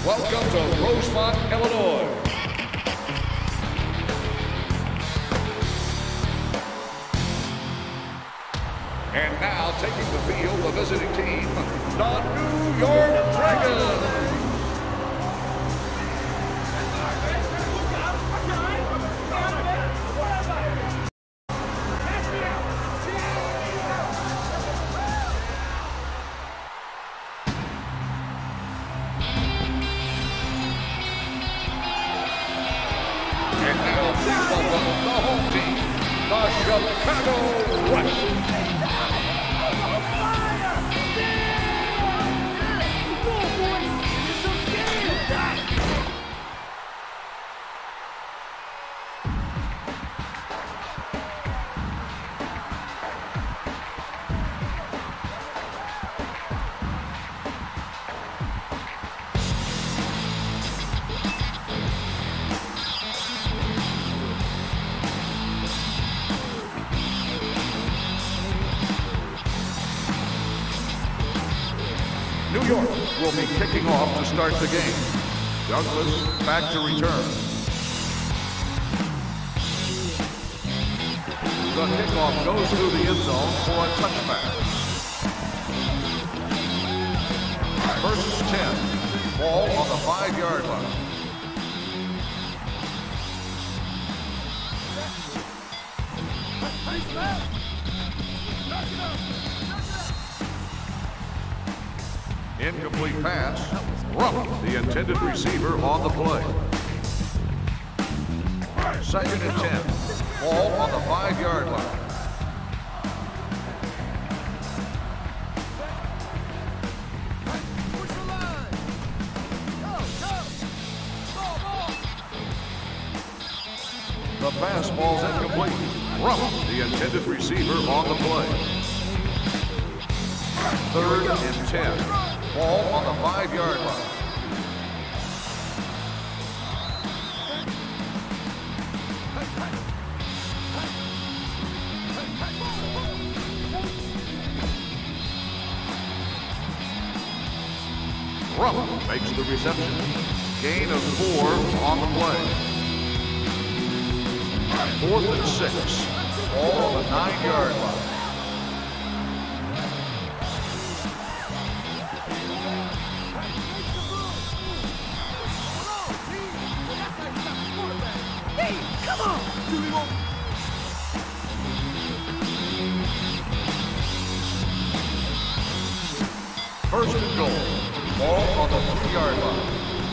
Welcome to Rosemont, Illinois. And now taking the field, the visiting team, the New York Dragons. And now please welcome the home team, the Chicago West. New York will be kicking off to start the game. Douglas back to return. The kickoff goes through the end zone for a touchback. First and 10. Ball on the 5-yard line. Incomplete pass. Ruff, the intended receiver, on the play. Second and 10. Ball on the 5-yard line. The pass ball's incomplete. Ruff, the intended receiver, on the play. Third and 10. Ball on the 5-yard line. Ruff makes the reception. Gain of 4 on the play. 4th and 6. Ball on the 9-yard line. First and goal. Ball on the 3-yard line.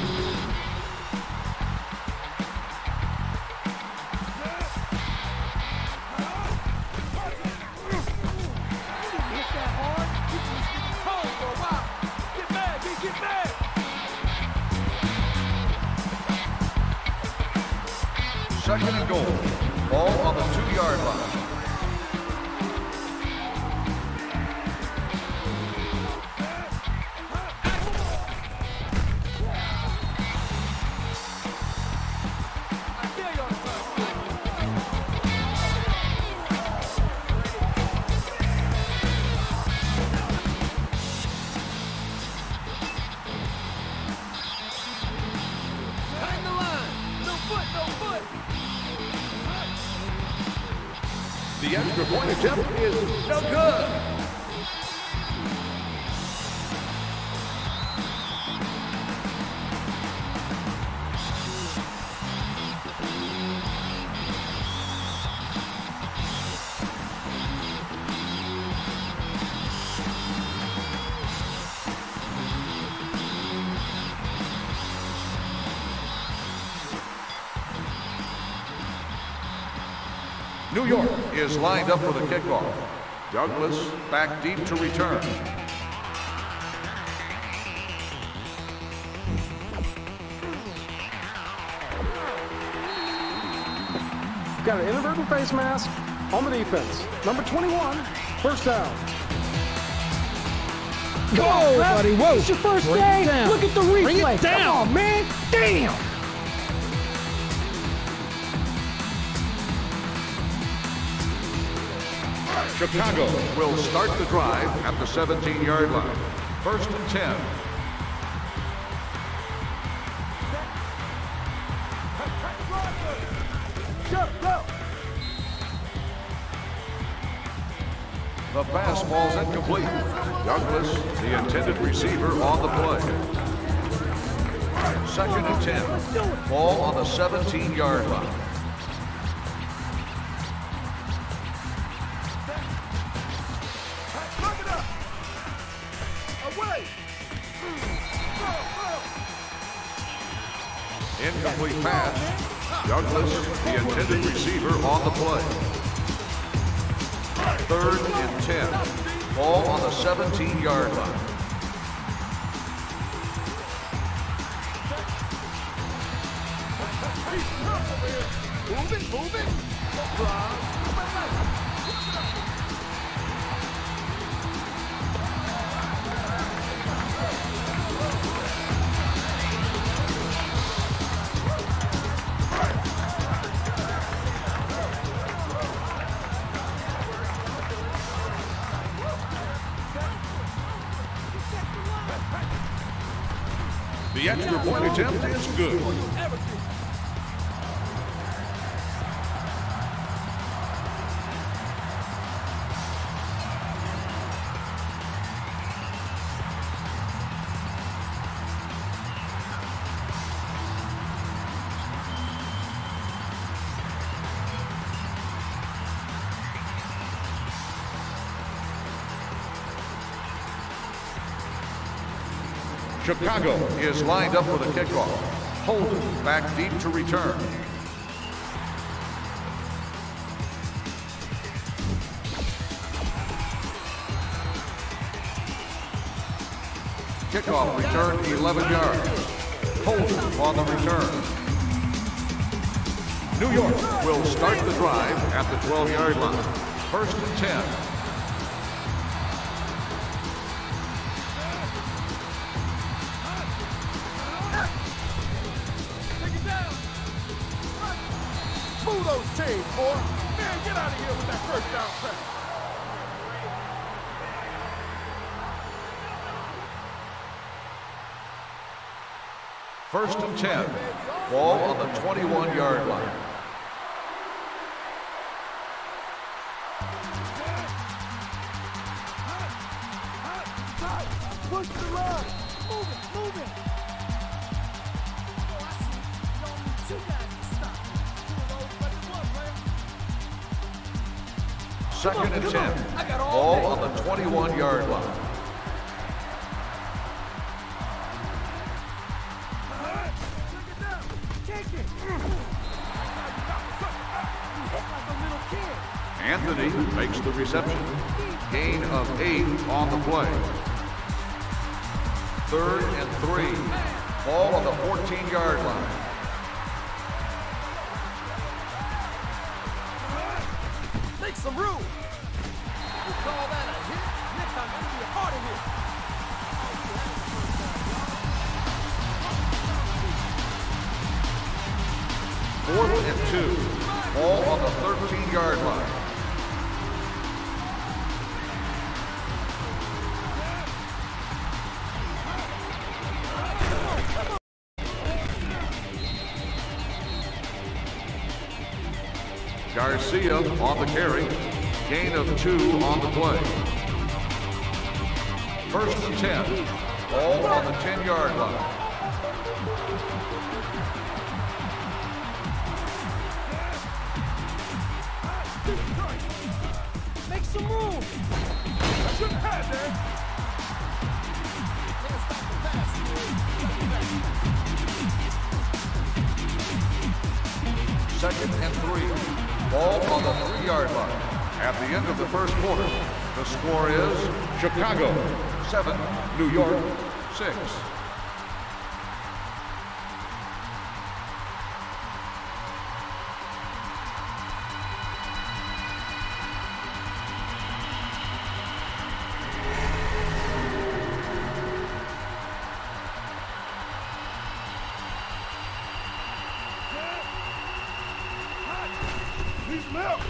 Second and goal. Ball on the 2-yard line. The extra point attempt is no good. New York is lined up for the kickoff. Douglas back deep to return. Got an inadvertent face mask on the defense. Number 21, first down. Whoa, buddy, whoa. It's your first Bring day. it down. Look at the replay. Bring it down. Come on, man. Damn. Chicago will start the drive at the 17-yard line. First and 10. The fastball's incomplete. Douglas, the intended receiver, on the play. 2nd and 10. Ball on the 17-yard line. Incomplete pass. Douglas, the intended receiver, on the play. 3rd and 10. Ball on the 17-yard line. Move it. The extra point attempt is good. Chicago is lined up for the kickoff. Holden back deep to return. Kickoff return 11 yards. Holden on the return. New York will start the drive at the 12-yard line. 1st and 10. Move those chains, boy. Man, get out of here with that 1st down pass. First and 10. Ball on the 21-yard line. Push the line. Move it. Oh, I see. You don't need 2 guys to stop. 2nd and 10. Ball on the 21-yard line. Anthony makes the reception. Gain of 8 on the play. 3rd and 3. Ball on the 14-yard line. Make some room. You call that a hit? Next time, it'll be a harder hit. 4th and 2. Ball on the 13-yard line. Garcia on the carry. Gain of 2 on the play. 1st and 10. Ball on the 10-yard line. Make some room. That's good pass there. Can't stop the pass. 2nd and 3. Ball on the 3-yard line. At the end of the 1st quarter, the score is Chicago 7, New York 6. He's left.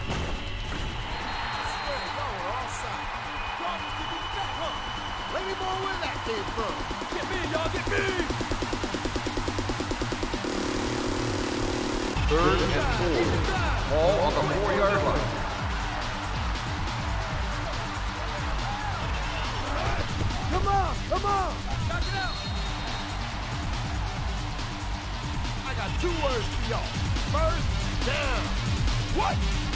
Let me know where that came from. Get me, y'all, get me! 3rd and 4. Ball on the 4-yard line. Come on, come on. Knock it out. I got 2 words for y'all. First down. What?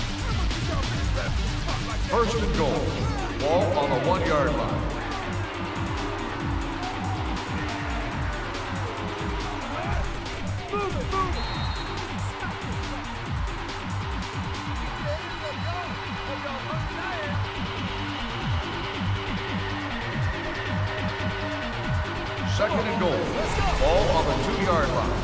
First and goal. Ball on the 1-yard line. Move it, move it. Second and goal. Ball on the 2-yard line.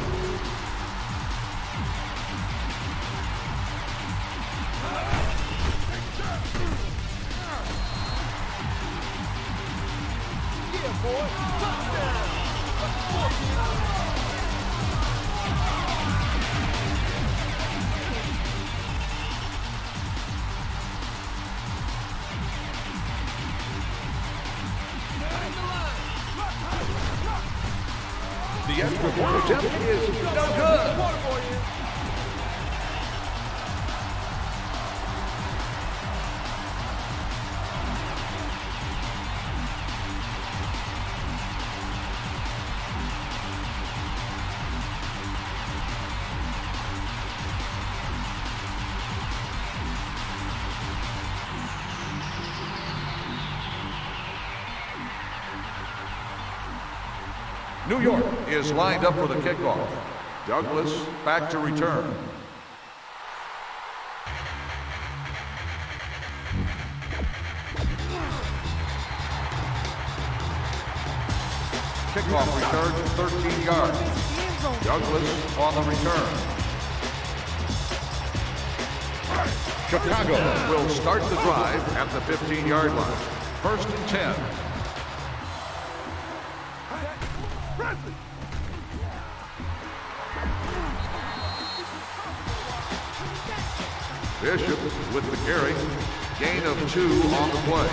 Yeah, boy. Touchdown. The extra point attempt is no good. New York is lined up for the kickoff. Douglas back to return. Kickoff return 13 yards. Douglas on the return. Chicago will start the drive at the 15-yard line. First and 10. Bishop with the carry. Gain of 2 on the play.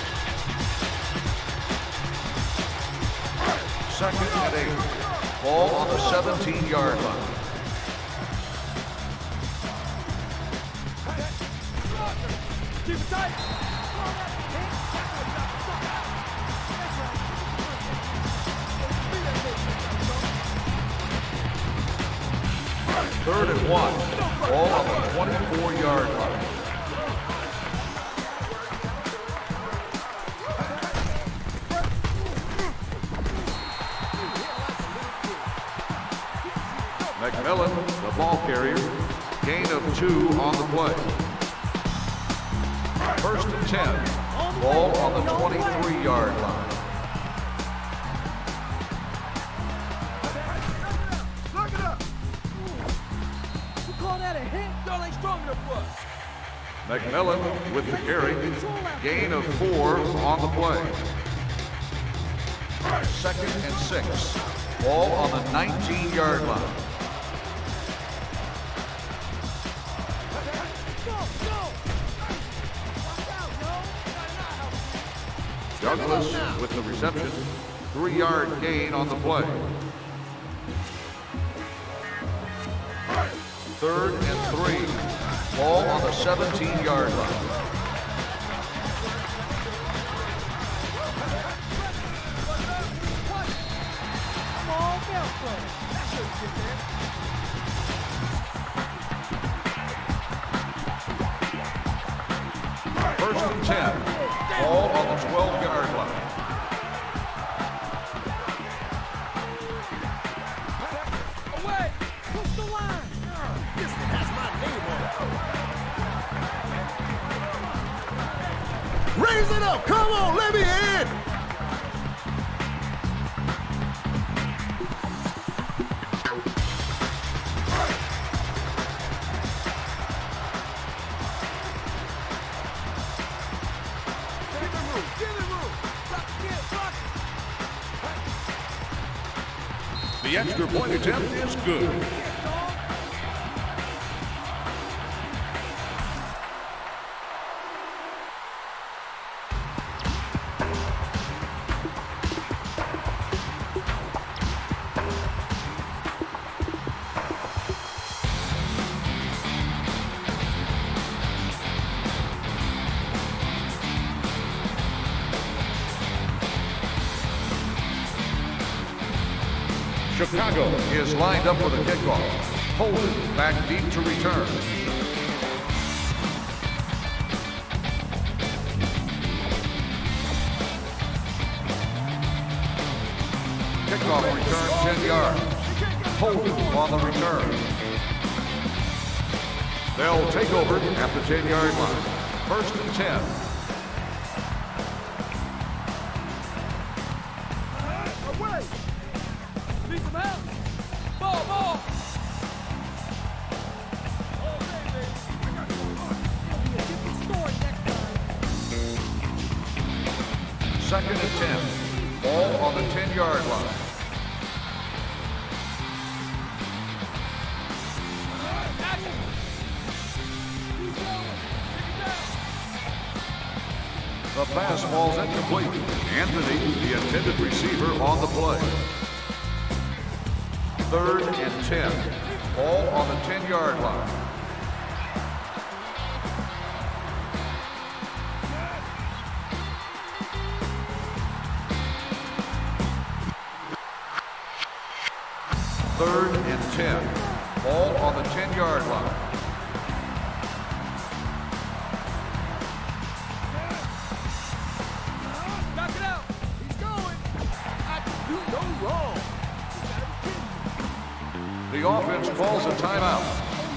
Second and 8. Ball on the 17-yard line. Keep it tight. Third and 1. Ball on the 24-yard line. McMillan, the ball carrier. Gain of 2 on the play. First and 10. Ball on the 23-yard line. McMillan with the carry. Gain of 4 on the play. Second and 6. Ball on the 19-yard line. Douglas with the reception. 3-yard gain on the play. Third and 3. Ball on the 17-yard line. First and 10. Ball on the 12-yard line. Away! Push the line! This one has my name on it. Raise it up! Come on, let me in! The extra point attempt is good. Chicago is lined up for the kickoff. Holden back deep to return. Kickoff return 10 yards. Holden on the return. They'll take over at the 10-yard line. First and 10. Away! Need some help! Ball, ball! Oh, baby! I got you. Get the score next time. Second and 10. Ball on the 10-yard line. The pass falls incomplete. Anthony, the intended receiver, on the play. Third and 10. Ball on the 10-yard line. Third and 10. Ball on the 10-yard line. The offense calls a timeout.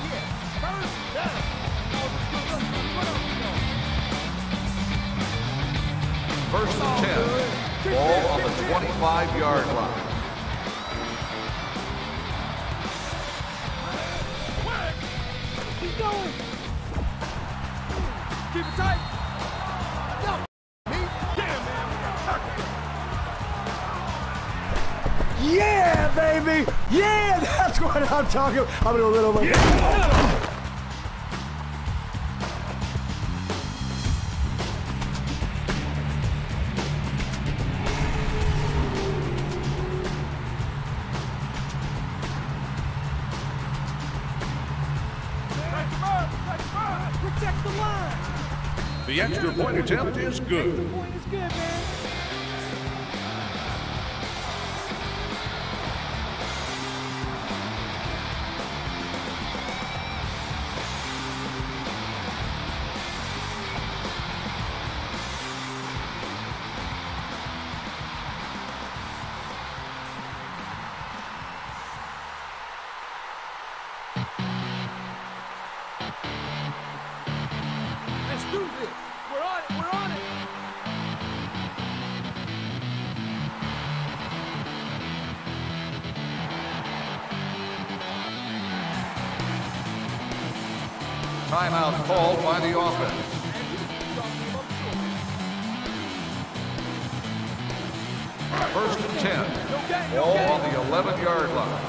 First and 10. Ball on the 25-yard line. Keep going. Keep it tight. Yeah, baby! Yeah, that's what I'm talking about. I'm gonna little bit. Protect the line. The extra point attempt is good. The point is good, man. Let's do this. We're on it. We're on it. Timeout called by the offense. First and 10. Ball on the 11-yard line.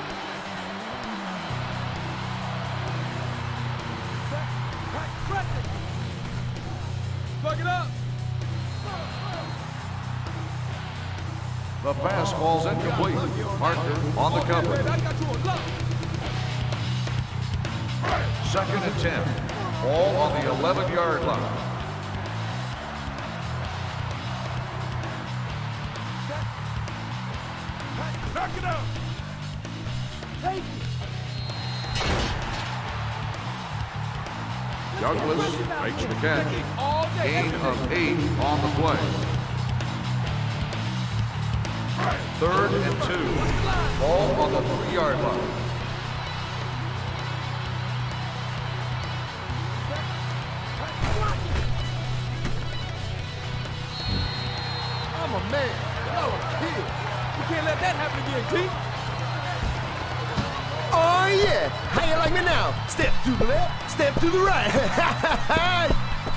Plug it up. The pass falls incomplete. Parker on the cover. I got you on lock. Second and 10. Ball on the 11-yard line. Back it up. Take it. Douglas makes the catch. All day. Gain of 8 on the play. Third and 2. Ball on the 3-yard line. I'm a man. Y'all a kid. You can't let that happen again, G. Oh yeah! How you like me now? Step to the left, step to the right.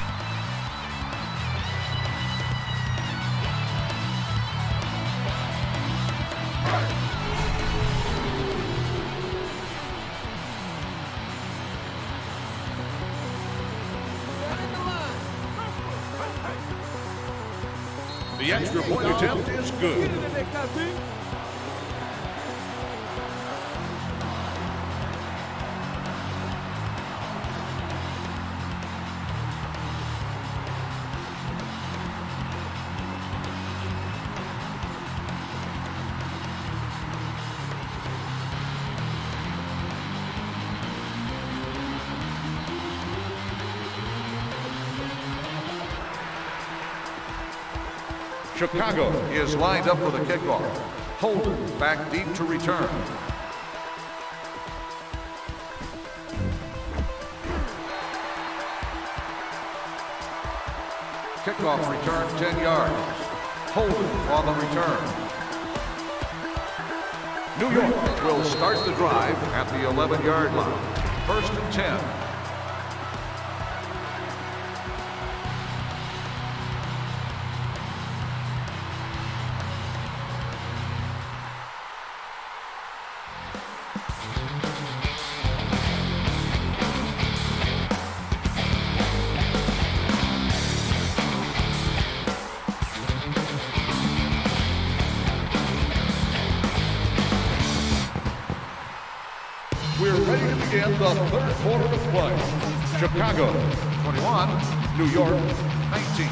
The extra point attempt is good. Get it in there, Kazim. Chicago is lined up for the kickoff. Holden back deep to return. Kickoff return 10 yards. Holden on the return. New York will start the drive at the 11-yard line. 1st and 10. We're ready to begin the 3rd quarter of play. Chicago 21, New York 19.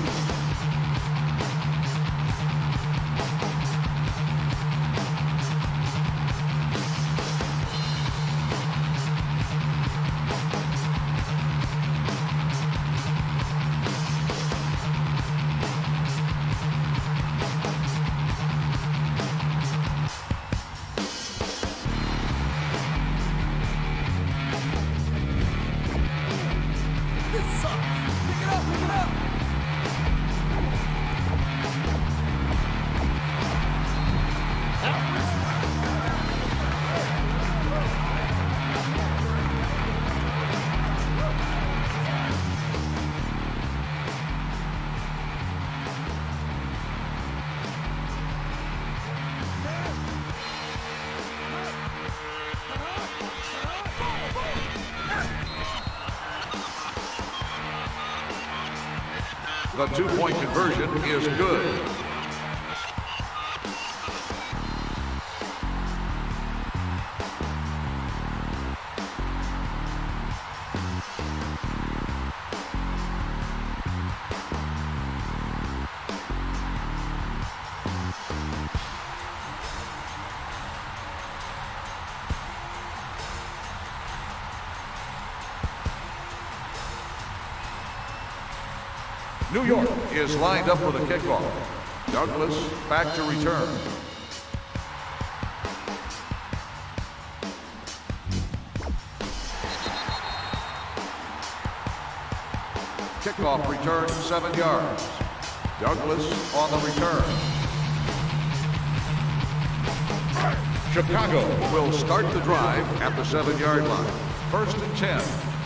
The 2-point conversion is good. New York is lined up for the kickoff. Douglas back to return. Kickoff return 7 yards. Douglas on the return. Chicago will start the drive at the 7-yard line. 1st and 10.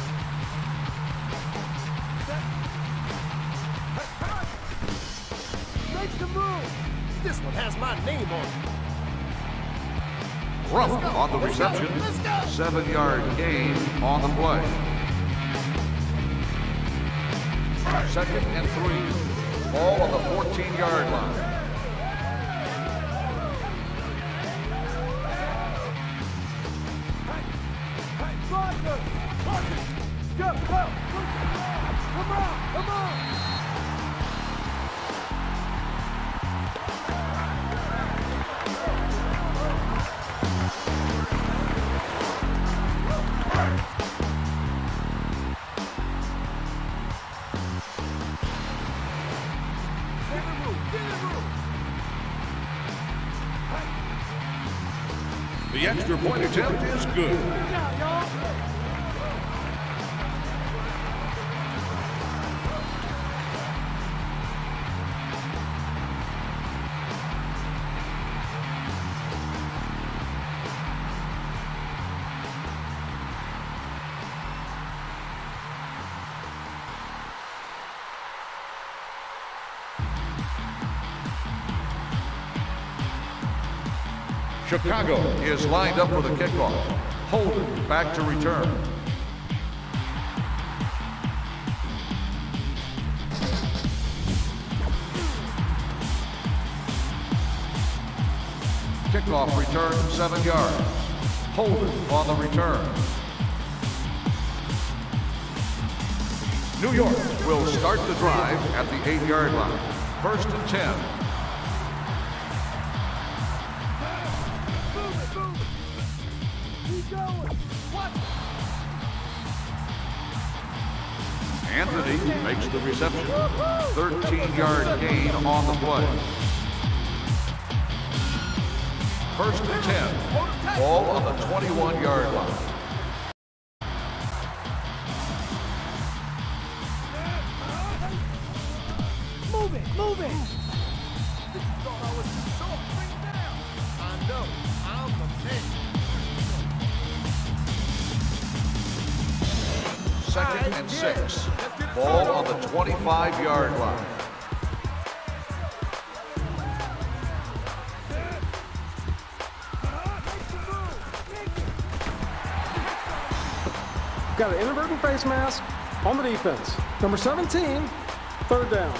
This one has my name on it. Ruff on the reception. 7-yard gain on the play. 2nd and 3. Ball on the 14-yard line. Come on! The extra point attempt is good. Chicago is lined up for the kickoff. Holden back to return. Kickoff return 7 yards. Holden on the return. New York will start the drive at the 8-yard line. 1st and 10. Anthony makes the reception. 13-yard gain on the play. First and 10. Ball on the 21-yard line. Move it, move it. You thought I was too short. Bring it down. I know. I'm the man. Second and 6. Ball on the 25-yard line. Got an inadvertent face mask on the defense. Number 17, third down.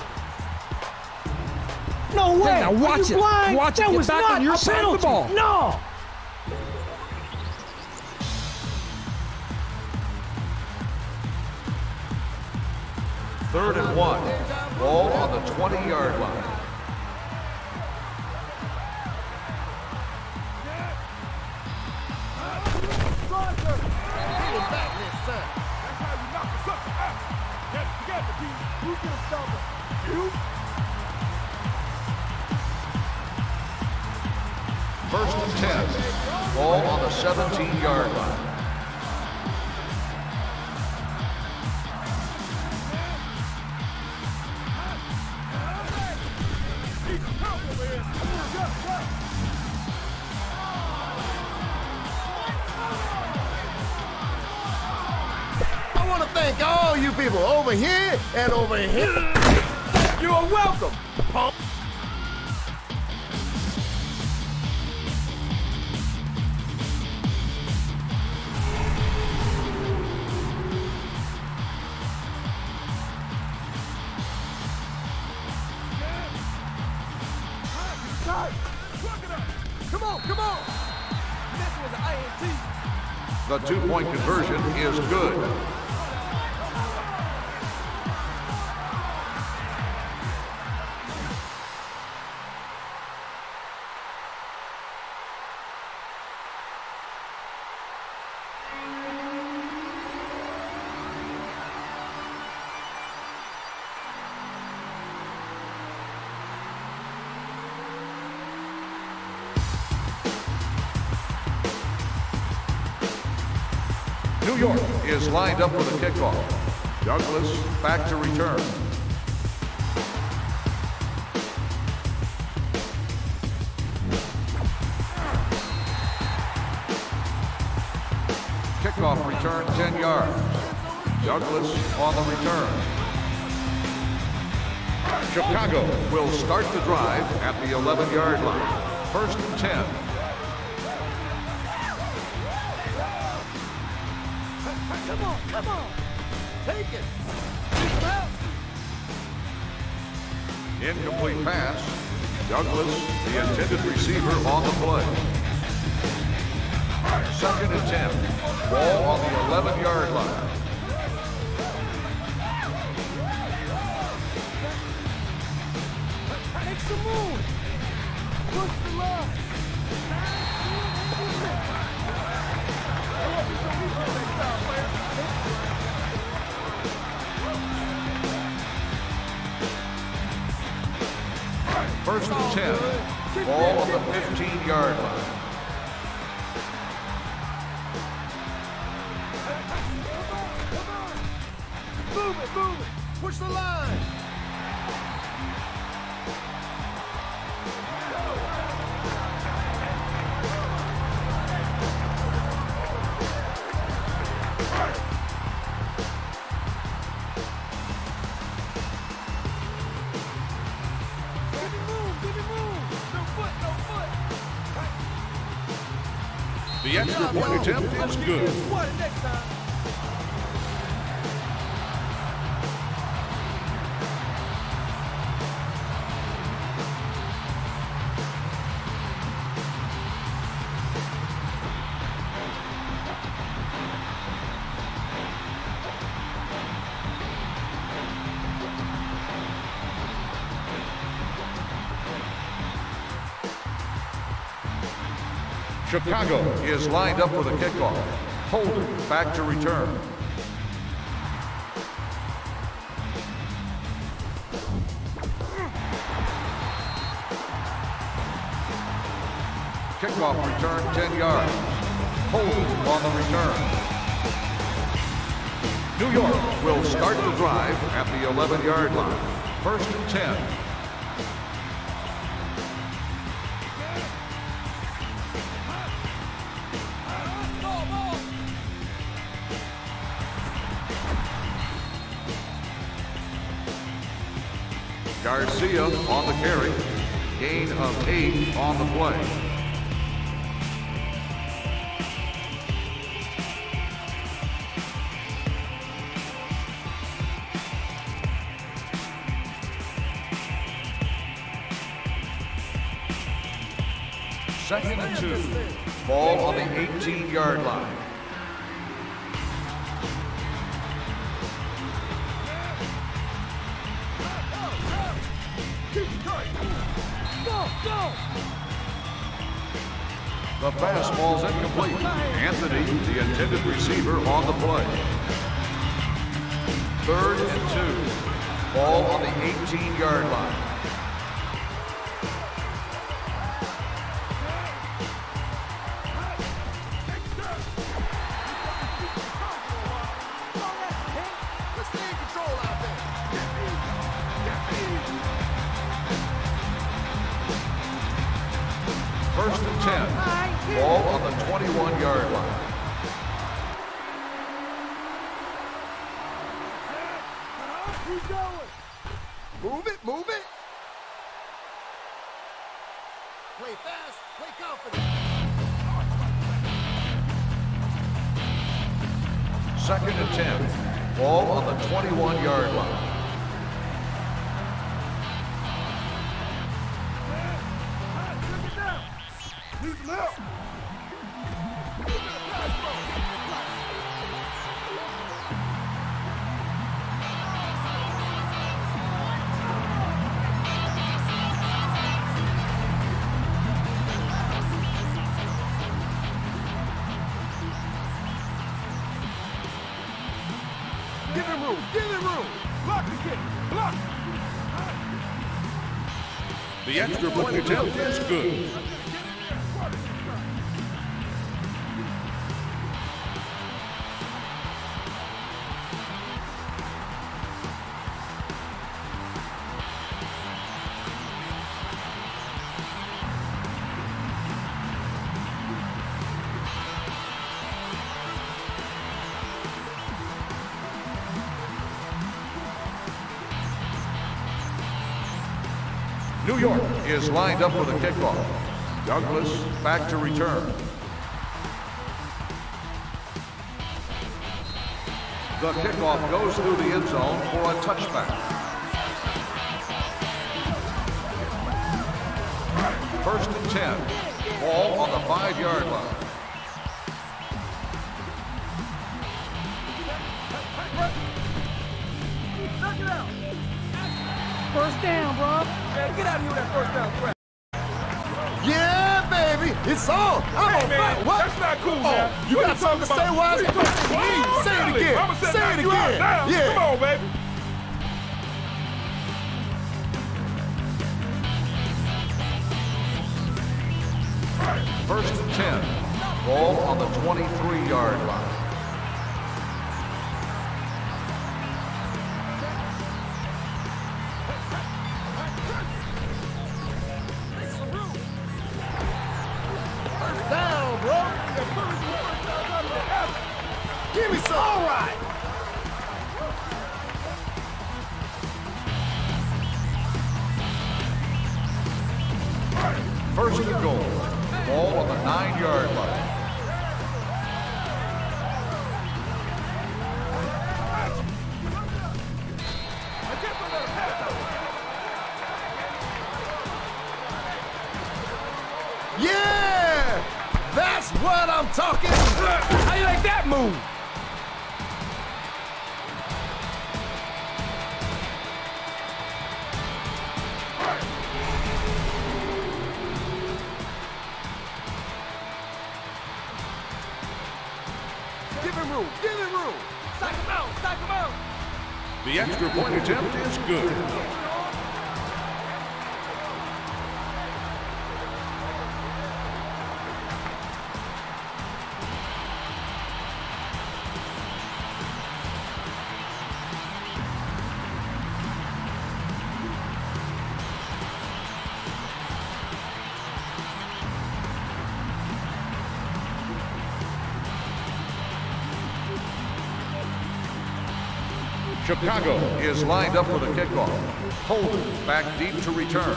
No way! Now watch it. Blind? Watch it. That Get was back not on your a side of penalty. the ball. No! Third and 1. Ball on the 20-yard line. First and 10. Ball on the 17-yard line. I want to thank all you people over here and over here. You are welcome, punk. Come on, come on. This was an INT. The two-point conversion is good. New York is lined up for the kickoff. Douglas back to return. Kickoff return 10 yards. Douglas on the return. Chicago will start the drive at the 11-yard line. First and 10. Come on, come on. Take it. Keep him out. Incomplete pass. Douglas, the intended receiver, on the play. Second and 10. Ball on the 11-yard line. Make some moves. Push the line. First and 10. Ball on the 15-yard line. Move it, move it. Push the line. The extra point attempt is good. What next time? Chicago is lined up for the kickoff. Holder back to return. kickoff return 10 yards. Holding on the return. New York will start the drive at the 11-yard line. 1st and 10. Garcia on the carry. Gain of 8 on the play. Second and 2. Ball on the 18-yard line. The fastball's incomplete. Anthony, the intended receiver, on the play. 3rd and 2. Ball on the 18-yard line. First and 10. Ball on the 21-yard line. Keep going. Move it, move it. Play fast, play confident. 2nd and 10. Ball on the 21-yard line. Need some help. Give him room, give him room. Block the kick. Block. The extra point attempt is good. New York is lined up for the kickoff. Douglas back to return. The kickoff goes through the end zone for a touchback. 1st and 10. Ball on the 5-yard line. Knock it out. First down, bro. Man, get out of here with that first down crap. Yeah, baby, it's on. I'm on fire. What? That's not cool, man. You got something to say? Why is it Say it again. I'ma Say it you out again. now. Yeah. Come on, baby. First and 10. Ball on the 23-yard line. Down, bro. Give me some. All right. First and goal. Ball on the 9-yard line. Yeah, that's what I'm talking about. How you like that move? Give him room. Give him room. Knock him out. Knock him out. The extra point attempt is good. Chicago is lined up for the kickoff. Holden back deep to return.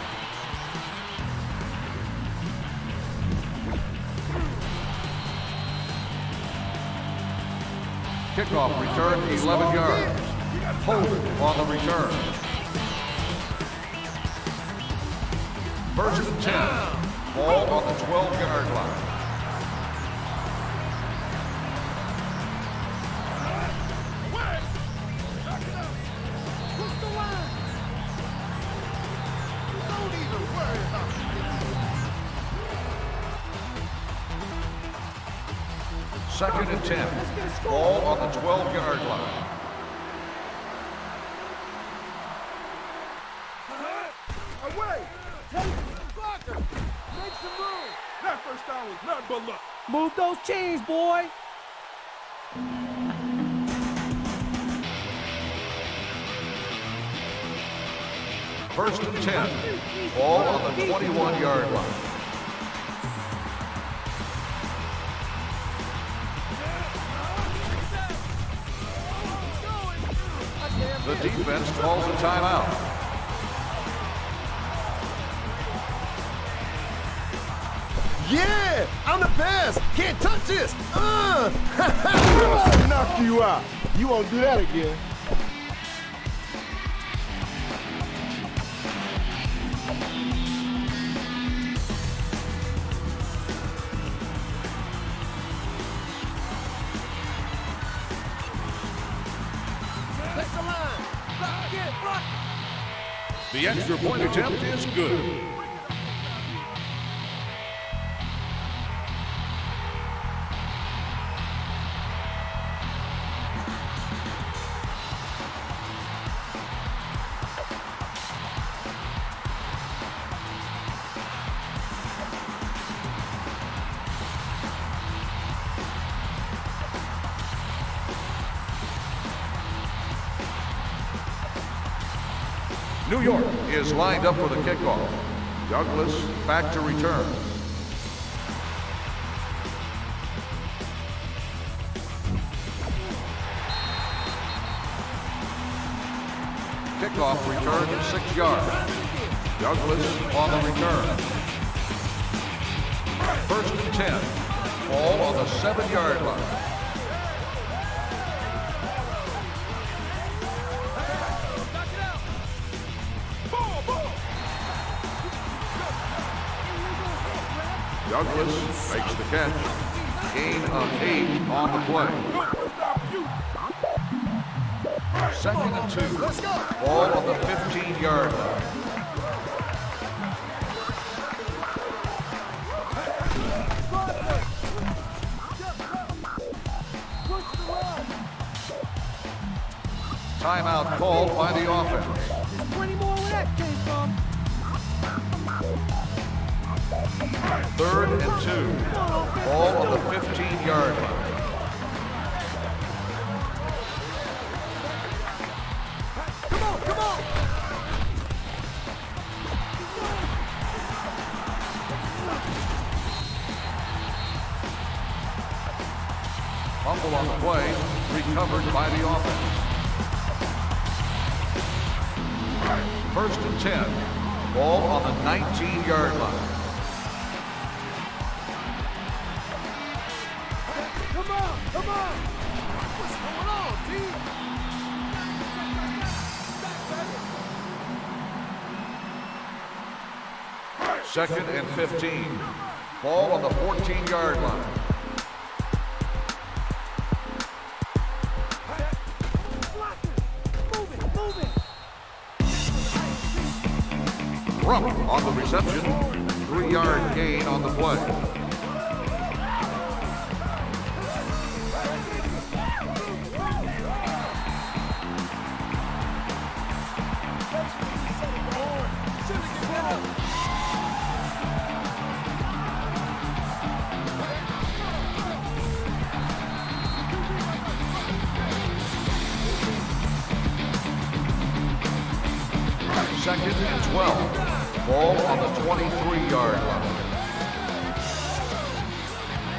Kickoff return 11 yards. Holden on the return. First and 10. Ball on the 12-yard line. Second and 10. Ball on the 12-yard line. Away! Take blocker! Make some room! That first down was nothing but luck. Move those chains, boy. First and 10. Ball on the 21-yard line. The defense calls a timeout. Yeah, I'm the best. Can't touch this. Knock you out. You won't do that again. The extra point attempt is good. New York is lined up for the kickoff. Douglas back to return. Kickoff return 6 yards. Douglas on the return. First and 10. Ball on the 7-yard line. Douglas makes the catch. Gain of 8 on the play. Second and 2. Ball on the 15-yard line. Timeout called by the offense. There's plenty more where that came from. Third and 2. Ball on the 15-yard line. Come on, come on! Fumble on the play, recovered by the offense. First and 10. Ball on the 19-yard line. Come on, come on! What's going on, team? Second and 15. Ball on the 14-yard line. Rump on the reception. 3-yard gain on the play. Second and 12. Ball on the 23-yard line.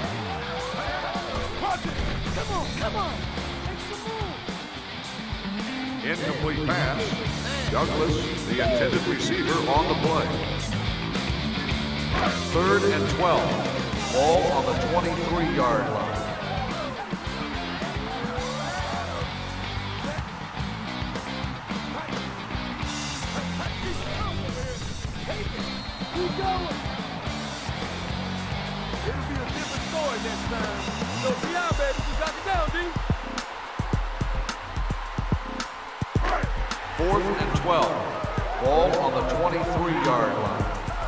Come on, come on! Make some move! Incomplete pass. Douglas, the intended receiver, on the play. 3rd and 12. Ball on the 23-yard line. Keep going. It'll be a different story next time. So, be out, baby. You got it down, D. 4th and 12. Ball on the 23-yard line.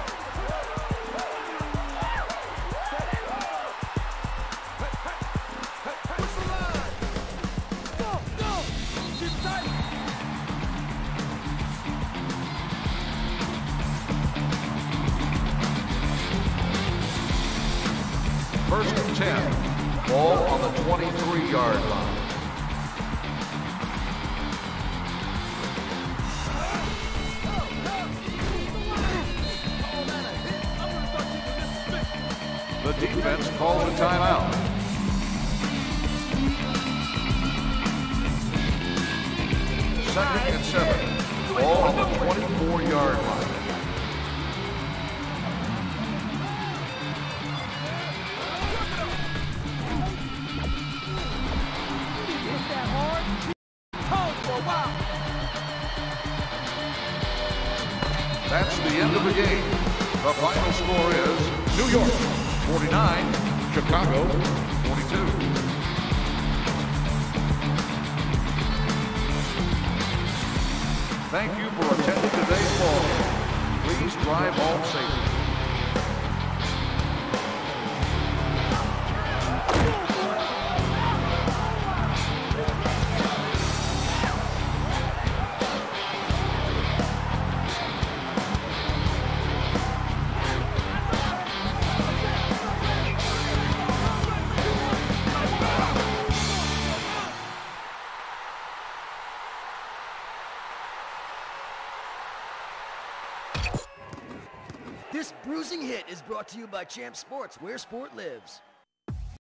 Push the line. Go, go. Keep tight. First and 10. Ball on the 23-yard line. The defense calls a timeout. Second and 7. Ball on the 24-yard line. Hit that hard. Pause for a while. That's the end of the game. The final score is New York 49, Chicago 42. Thank you for attending today's ball game. Please drive home safely. This bruising hit is brought to you by Champ Sports, where sport lives.